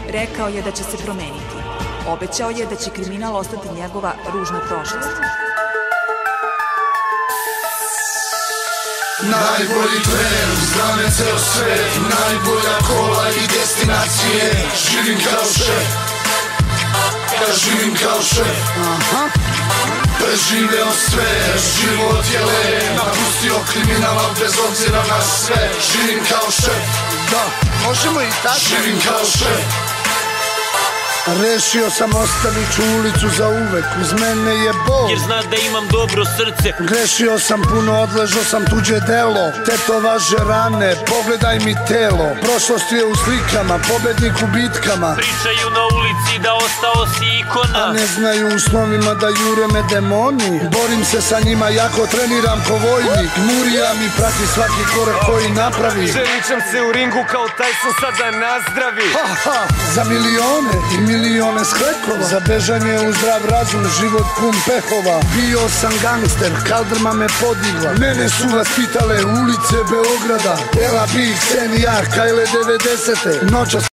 Rekao je da će se promeniti. Obećao je da će kriminal ostati njegova ružna prošlost. Najbolji tren, zna me ceo svet, najbolja kola i destinacije. Živim kao šef, ja živim kao šef. Preživeo sve, život je lep, napustio kriminala bez obzira na sve. Živim kao šef, da, možemo i tako. Živim kao šef. Rešio sam, ostavit ću ulicu za uvek, uz mene je Bog, jer zna da imam dobro srce. Grešio sam puno, odležao sam tuđe delo, tetovaže rane, pogledaj mi telo. Prošlost je u slikama, pobednik u bitkama. Pričaju na ulici da ostao si ikona, a ne znaju u snovima da jure me demoni. Borim se sa njima, jako treniram ko vojnik. Murija mi prati svaki korak koji napravi. Želičam se u ringu kao Tyson sada nazdravi. Za milione i milione sklekova, za bežanje u zdrav razum, život pun pehova. Bio sam gangster, kaldrma me podigla, mene su vaspitale ulice Beograda. Ela Big Sen i ja, Kajle 90. Noćas